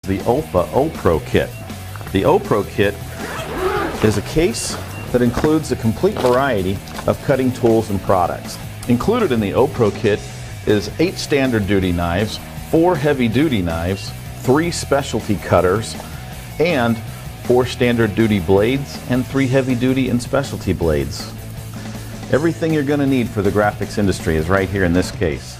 the Olfa Pro Kit. The Pro Kit is a case that includes a complete variety of cutting tools and products. Included in the Pro Kit is 8 standard duty knives, 4 heavy duty knives, 3 specialty cutters, and 4 standard duty blades and 3 heavy duty and specialty blades. Everything you're going to need for the graphics industry is right here in this case.